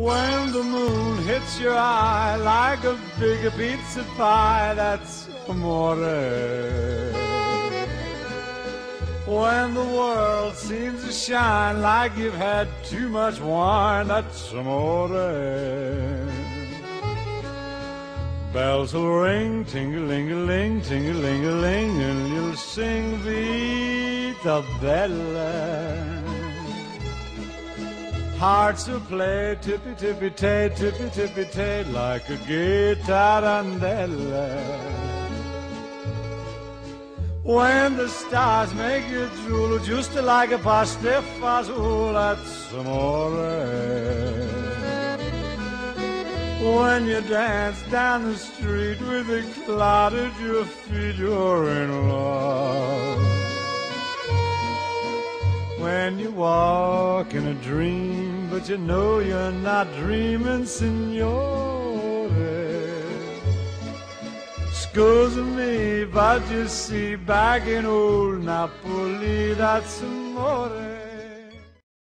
When the moon hits your eye like a big pizza pie, that's amore. When the world seems to shine like you've had too much wine, that's amore. Bells will ring, ting-a-ling-a-ling, ting-a-ling-a-ling, and you'll sing Vita Bella. Hearts will play tippy-tippy-tay, tippy-tippy-tay, like a gay tarantella. When the stars make you drool, just like a pastifazool, that's amore. When you dance down the street with a cloud at your feet, you're in love. When you walk in a dream, but you know you're not dreaming, signore. Scusa me, but you see, back in old Napoli, that's amore.